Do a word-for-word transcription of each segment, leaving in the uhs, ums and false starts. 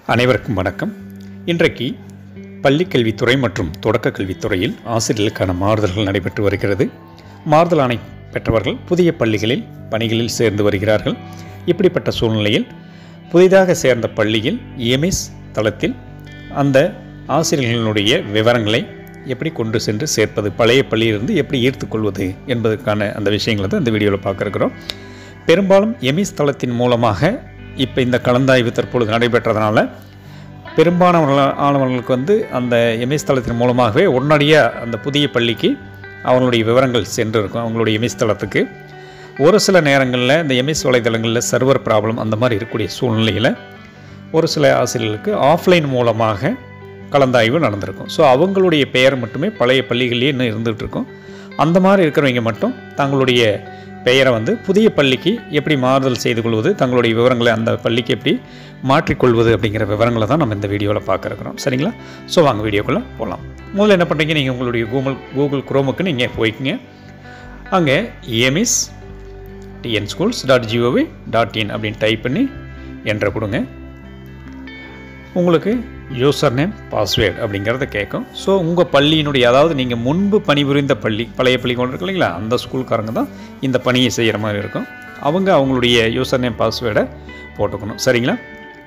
அனைவருக்கும் வணக்கம். இன்றைக்கு பள்ளிக்கல்வித்துறை மற்றும் தொடக்க கல்வித்துறையில் ஆசிரியர்களுக்கான மாறுதல்கள் நடைபெற்று வருகிறது. மாறுதல் ஆணை பெற்றவர்கள் புதிய பள்ளிகளில் பணிகளில் சேர்ந்து வருகிறார்கள். இப்படிப்பட்ட சூழ்நிலையில் புதிதாக சேர்ந்த பள்ளியில் எமிஸ் தளத்தில் அந்த ஆசிரியர்களுடைய விவரங்களை எப்படி கொண்டு சென்று சேர்ப்பது, பழைய பள்ளியிலிருந்து எப்படி ஈர்த்துக்கொள்வது என்பதற்கான அந்த விஷயங்களை தான் இந்த வீடியோவில் பார்க்க இருக்கிறோம். பெரும்பாலும் எமிஸ் தளத்தின் மூலமாக இப்போ இந்த கலந்தாய்வு தற்பொழுது நடைபெற்றதுனால பெரும்பாலானவர்களுக்கு வந்து அந்த எமிஸ் தளத்தின் மூலமாகவே உடனடியாக அந்த புதிய பள்ளிக்கு அவங்களுடைய விவரங்கள் சென்று இருக்கும். அவங்களுடைய எமிஸ் தளத்துக்கு ஒரு சில நேரங்களில் இந்த எமிஸ் வலைதளங்களில் சர்வர் ப்ராப்ளம் அந்த மாதிரி இருக்கக்கூடிய சூழ்நிலையில் ஒரு சில ஆசிரியர்களுக்கு ஆஃப்லைன் மூலமாக கலந்தாய்வு நடந்திருக்கும். ஸோ அவங்களுடைய பெயர் மட்டுமே பழைய பள்ளிகளிலே இன்னும் இருந்துகிட்டு இருக்கும். அந்த மாதிரி இருக்கிறவங்க மட்டும் தங்களுடைய பெயரை வந்து புதிய பள்ளிக்கு எப்படி மாறுதல் செய்து கொள்வது, தங்களுடைய விவரங்களை அந்த பள்ளிக்கு எப்படி மாற்றிக்கொள்வது அப்படிங்கிற விவரங்களை தான் நம்ம இந்த வீடியோவில் பார்க்க இருக்கிறோம். சரிங்களா? ஸோ வாங்க வீடியோக்குள்ளே போகலாம். முதல்ல என்ன பண்ணுறீங்க, நீங்கள் உங்களுடைய கூகுள் கூகுள் குரோமுக்கு நீங்கள் போய்க்குங்க. அங்கே EMIS TN schools dot gov dot in அப்படின்னு டைப் பண்ணி என்ட்ரு கொடுங்க. உங்களுக்கு யூசர் நேம் பாஸ்வேர்டு அப்படிங்கிறத கேட்கும். ஸோ உங்கள் பள்ளியினுடைய, அதாவது நீங்கள் முன்பு பணிபுரிந்த பள்ளி, பழைய பள்ளி கொண்டு இருக்கு இல்லைங்களா, அந்த ஸ்கூல்காரங்க தான் இந்த பணியை செய்கிற மாதிரி இருக்கும். அவங்க அவங்களுடைய யூசர் நேம் பாஸ்வேர்டை போட்டுக்கணும். சரிங்களா?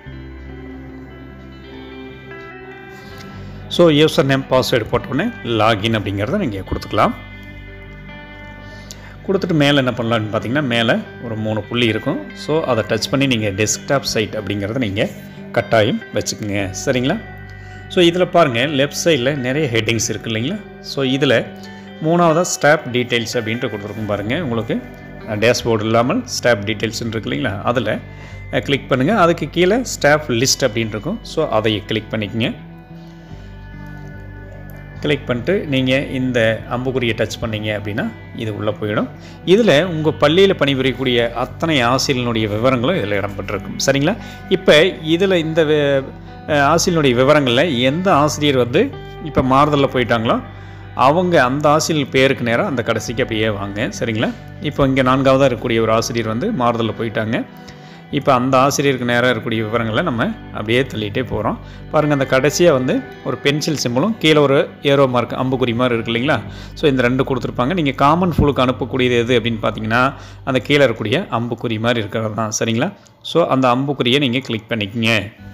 ஸோ யூசர் நேம் பாஸ்வேர்டு போட்டோடனே லாகின் அப்படிங்கிறத நீங்கள் கொடுத்துக்கலாம். கொடுத்துட்டு மேலே என்ன பண்ணலான்னு பார்த்தீங்கன்னா, மேலே ஒரு மூணு புள்ளி இருக்கும். ஸோ அதை டச் பண்ணி நீங்கள் டெஸ்க்டாப் சைட் அப்படிங்கிறத நீங்கள் கட்டாயம் வச்சுக்கோங்க. சரிங்களா? ஸோ இதில் பாருங்கள், லெஃப்ட் சைடில் நிறைய ஹெட்டிங்ஸ் இருக்குது இல்லைங்களா. ஸோ இதில் மூணாவதாக ஸ்டாஃப் டீட்டெயில்ஸ் அப்படின்ட்டு கொடுத்துருக்கும் பாருங்கள். உங்களுக்கு டேஷ்போர்டு இல்லாமல் ஸ்டாஃப் டீட்டெயில்ஸ்ன்னு இருக்கு இல்லைங்களா, அதில் கிளிக் பண்ணுங்கள். அதுக்கு கீழே ஸ்டாஃப் லிஸ்ட் அப்படின்னு இருக்கும். ஸோ அதை கிளிக் பண்ணிக்கங்க. கிளிக் பண்ணிட்டு நீங்கள் இந்த அம்புக்குறியை டச் பண்ணிங்க அப்படின்னா இது உள்ளே போயிடும். இதில் உங்கள் பள்ளியில் பணிபுரியக்கூடிய அத்தனை ஆசிரியர்களுடைய விவரங்களும் இதில் இடம்பெற்றிருக்கும். சரிங்களா? இப்போ இதில் இந்த ஆசிரியனுடைய விவரங்களில் எந்த ஆசிரியர் வந்து இப்போ மாறுதலில் போயிட்டாங்களோ அவங்க அந்த ஆசிரியர் பேருக்கு நேராக அந்த கடைசிக்கு அப்படியே வாங்க. சரிங்களா? இப்போ இங்கே நான்காவதாக இருக்கக்கூடிய ஒரு ஆசிரியர் வந்து மாறுதலில் போயிட்டாங்க. இப்போ அந்த ஆசிரியருக்கு நேராக இருக்கக்கூடிய விவரங்களை நம்ம அப்படியே தள்ளிகிட்டே போகிறோம். பாருங்கள், அந்த கடைசியாக வந்து ஒரு பென்சில் சிம்பிளும் கீழே ஒரு ஏரோ மார்க் அம்புக்குறி மாதிரி இருக்குது இல்லைங்களா. ஸோ இந்த ரெண்டு கொடுத்துருப்பாங்க. நீங்கள் காமன் ஃபுல்லுக்கு அனுப்பக்கூடியது எது அப்படின்னு பார்த்தீங்கன்னா, அந்த கீழே இருக்கக்கூடிய அம்புக்குறி மாதிரி இருக்கிறது தான். சரிங்களா? ஸோ அந்த அம்புக்குறியை நீங்கள் கிளிக் பண்ணிக்கங்க.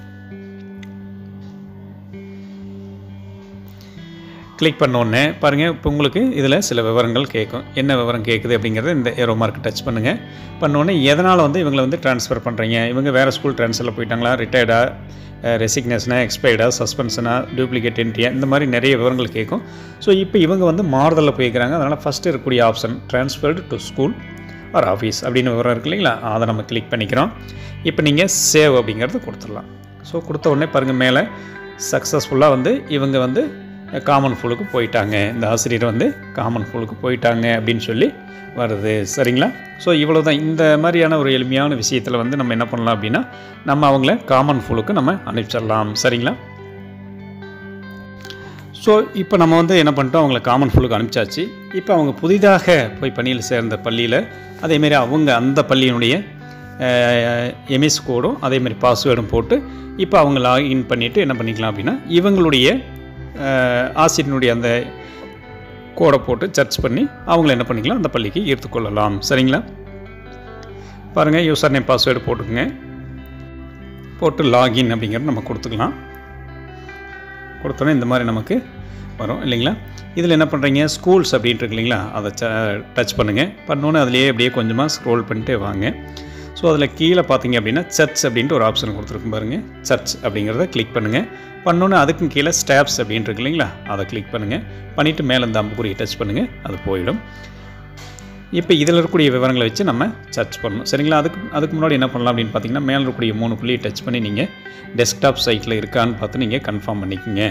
கிளிக் பண்ணோடனே பாருங்கள், இப்போ உங்களுக்கு இதில் சில விவரங்கள் கேட்கும். என்ன விவரம் கேட்குது அப்படிங்கிறத இந்த ஏரோ மார்க் டச் பண்ணுங்கள். பண்ணோடனே எதனால் வந்து இவங்களை வந்து ட்ரான்ஸ்ஃபர் பண்ணுறீங்க, இவங்க வேறு ஸ்கூல் ட்ரான்ஸ்ஃபரில் போயிட்டாங்களா, ரிட்டையர்டா, ரெசிக்னேஷனா, எக்ஸ்பைர்டா, சஸ்பென்ஷனா, டூப்ளிகேட் என்ட்ரியா, இந்த மாதிரி நிறைய விவரங்கள் கேட்கும். ஸோ இப்போ இவங்க வந்து மாறுதலில் போய்க்கிறாங்க. அதனால் ஃபஸ்ட்டு இருக்கக்கூடிய option transferred to school or office அப்படின்னு விவரம் இருக்குது இல்லைங்களா, அதை நம்ம கிளிக் பண்ணிக்கிறோம். இப்போ நீங்கள் சேவ் அப்படிங்கிறது கொடுத்துடலாம். ஸோ கொடுத்த உடனே பாருங்கள், மேலே சக்ஸஸ்ஃபுல்லாக வந்து இவங்க வந்து காமன் ஃபுல்லுக்கு போயிட்டாங்க, இந்த ஆசிரியர் வந்து காமன் ஃபுல்லுக்கு போயிட்டாங்க அப்படின்னு சொல்லி வருது. சரிங்களா? ஸோ இவ்வளோ தான். இந்த மாதிரியான ஒரு எளிமையான விஷயத்தில் வந்து நம்ம என்ன பண்ணலாம் அப்படின்னா, நம்ம அவங்கள காமன் ஃபுல்லுக்கு நம்ம அனுப்பிச்சிடலாம். சரிங்களா? ஸோ இப்போ நம்ம வந்து என்ன பண்ணிட்டோம், அவங்கள காமன் ஃபுல்லுக்கு அனுப்பிச்சாச்சு. இப்போ அவங்க புதிதாக போய் பணியில் சேர்ந்த பள்ளியில் அதேமாரி அவங்க அந்த பள்ளியினுடைய எமிஸ் கோடும் அதேமாதிரி பாஸ்வேர்டும் போட்டு இப்போ அவங்க லாகின் பண்ணிவிட்டு என்ன பண்ணிக்கலாம் அப்படின்னா, இவங்களுடைய ஆசிரியனுடைய அந்த கோடை போட்டு சர்ச் பண்ணி அவங்கள என்ன பண்ணிக்கலாம், அந்த பள்ளிக்கு ஈர்த்துக்கொள்ளலாம். சரிங்களா? பாருங்கள், யூசர் நேம் பாஸ்வேர்டு போட்டுக்குங்க. போட்டு லாகின் அப்படிங்கிறது நம்ம கொடுத்துக்கலாம். கொடுத்தோன்னே இந்த மாதிரி நமக்கு வரும் இல்லைங்களா. இதில் என்ன பண்ணுறீங்க, ஸ்கூல்ஸ் அப்படின்ட்டு இருக்கு இல்லைங்களா, அதை ச டச் பண்ணுங்கள். பண்ணோன்னே அதிலேயே அப்படியே கொஞ்சமாக ஸ்க்ரோல் பண்ணிட்டு வாங்க. ஸோ அதில் கீழே பார்த்தீங்க அப்படின்னா சர்ச் அப்படின்ட்டு ஒரு ஆப்ஷன் கொடுத்துருக்கும் பாருங்கள். சர்ச் அப்படிங்கிறத கிளிக் பண்ணுங்கள். பண்ணோன்னே அதுக்கும் கீழே ஸ்டாப்ஸ் அப்படின்ட்டு இருக்கு இல்லைங்களா, அதை கிளிக் பண்ணுங்கள். பண்ணிவிட்டு மேலே இந்த அம்புக்குறியை டச் பண்ணுங்கள், அது போயிடும். இப்போ இதில் இருக்கக்கூடிய விவரங்களை வச்சு நம்ம சர்ச் பண்ணணும். சரிங்களா? அதுக்கு அதுக்கு முன்னாடி என்ன பண்ணலாம் அப்படின்னு பார்த்தீங்கன்னா, மேலே இருக்கக்கூடிய மூணு புள்ளியை டச் பண்ணி நீங்கள் டெஸ்க்டாப் சைட்டில் இருக்கான்னு பார்த்து நீங்கள் கன்ஃபார்ம் பண்ணிக்கோங்க.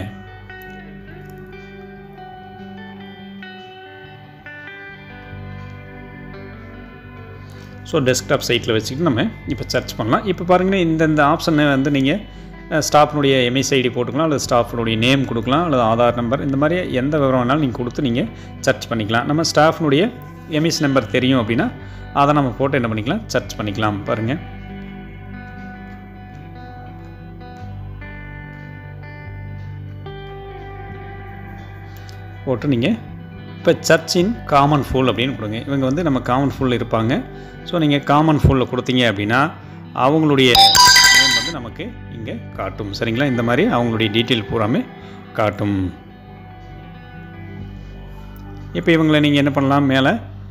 ஸோ டெஸ்க்டாப் சைட்டில் வச்சுக்கிட்டு நம்ம இப்போ சர்ச் பண்ணலாம். இப்போ பாருங்கன்னா, இந்தந்த ஆப்ஷனை வந்து நீங்கள் ஸ்டாஃப்னுடைய எம்இஎஸ் ஐடி போட்டுக்கலாம், அல்லது ஸ்டாஃப்னுடைய நேம் கொடுக்கலாம், அல்லது ஆதார் நம்பர், இந்த மாதிரி எந்த விவரம் வேணாலும் நீங்கள் கொடுத்து நீங்கள் சர்ச் பண்ணிக்கலாம். நம்ம ஸ்டாஃப்னுடைய எம்இஎஸ் நம்பர் தெரியும் அப்படின்னா அதை நம்ம போட்டு என்ன பண்ணிக்கலாம், சர்ச் பண்ணிக்கலாம். பாருங்கள், போட்டு நீங்கள் இப்போ சர்ச்சின் காமன் ஃபுல் அப்படின்னு கொடுங்க. இவங்க வந்து நம்ம காமன் ஃபுல் இருப்பாங்க. ஸோ நீங்கள் காமன் ஃபுல்லில் கொடுத்தீங்க அப்படின்னா அவங்களுடைய நேம் வந்து நமக்கு இங்கே காட்டும். சரிங்களா? இந்த மாதிரி அவங்களுடைய டீட்டெயில் பூராமே காட்டும். இப்போ இவங்களை நீங்கள் என்ன பண்ணலாம், மேலே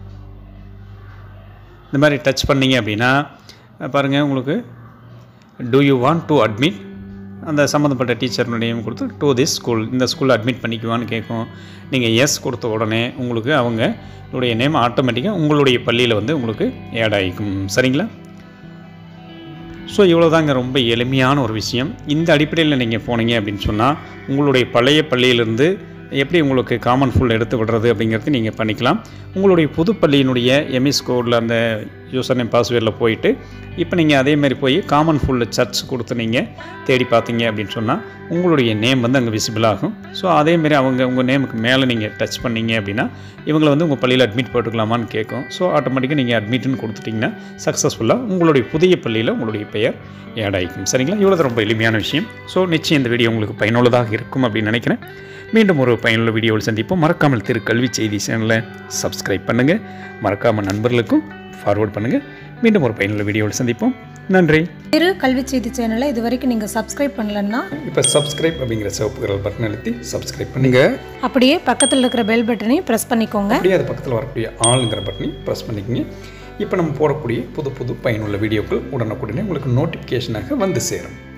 இந்த மாதிரி டச் பண்ணிங்க அப்படின்னா பாருங்கள், உங்களுக்கு do you want to admit அந்த சம்மந்தப்பட்ட டீச்சர்னுடைய கொடுத்து டு திஸ் ஸ்கூல், இந்த ஸ்கூலில் அட்மிட் பண்ணிக்குவான்னு கேட்கும். நீங்கள் எஸ் கொடுத்த உடனே உங்களுக்கு அவங்களுடைய நேம் ஆட்டோமேட்டிக்காக உங்களுடைய பள்ளியில் வந்து உங்களுக்கு ஆட் ஆகிக்கும். சரிங்களா? ஸோ இவ்வளோ தாங்க, ரொம்ப எளிமையான ஒரு விஷயம். இந்த அடிப்படையில் நீங்கள் போனீங்க அப்படின்னு சொன்னால் உங்களுடைய பழைய பள்ளியிலேருந்து எப்படி உங்களுக்கு காமன் ஃபுல் எடுத்து விடுறது அப்படிங்கிறது நீங்கள் பண்ணிக்கலாம். உங்களுடைய புது பள்ளியினுடைய எம்இஎஸ் கோடில் அந்த யூசர் நேம் பாஸ்வேர்டில் போயிட்டு இப்போ நீங்கள் அதேமாதிரி போய் காமன் ஃபுல்லில் சர்ச் கொடுத்து நீங்கள் தேடி பார்த்தீங்க அப்படின்னு சொன்னால் உங்களுடைய நேம் வந்து அங்கே விசிபிள் ஆகும். ஸோ அதேமாரி அவங்க உங்கள் நேமுக்கு மேலே நீங்கள் டச் பண்ணிங்க அப்படின்னா இவங்களை வந்து உங்கள் பள்ளியில் அட்மிட் போட்டுக்கலாமான்னு கேட்கும். ஸோ ஆட்டோமேட்டிக்காக நீங்கள் அட்மிட்னு கொடுத்துட்டிங்கன்னா சக்ஸஸ்ஃபுல்லாக உங்களுடைய புதிய பள்ளியில் உங்களுடைய பெயர் ஆட் ஆகிக்கும். சரிங்களா? இவ்வளோ ரொம்ப எளிமையான விஷயம். ஸோ நிச்சயம் இந்த வீடியோ உங்களுக்கு பயனுள்ளதாக இருக்கும் அப்படின்னு நினைக்கிறேன். மீண்டும் ஒரு பயனுள்ள வீடியோவில் சந்திப்போம். மறக்காமல் திரு கல்வி செய்தி சேனலை சப்ஸ்கிரைப் பண்ணுங்கள். மறக்காமல் நண்பர்களுக்கும் ஃபார்வர்ட் பண்ணுங்கள். மீண்டும் ஒரு பயனுள்ள வீடியோவில் சந்திப்போம். நன்றி. திரு கல்வி செய்தி சேனலை இது வரைக்கும் நீங்கள் சப்ஸ்கிரைப் பண்ணலன்னா இப்போ சப்ஸ்கிரைப் அப்படிங்கிற சிவப்பு பட்டன் அழுத்தி சப்ஸ்கிரைப் பண்ணுங்கள். அப்படியே பக்கத்தில் இருக்கிற பெல் பட்டனையும் ப்ரெஸ் பண்ணிக்கோங்க. அப்படியே அது பக்கத்தில் வரக்கூடிய ஆளுங்கிற பட்டனையும் ப்ரெஸ் பண்ணிக்கோங்க. இப்போ நம்ம போடக்கூடிய புது புது பயனுள்ள வீடியோக்கள் உடனுக்குடனே உங்களுக்கு நோட்டிஃபிகேஷனாக வந்து சேரும்.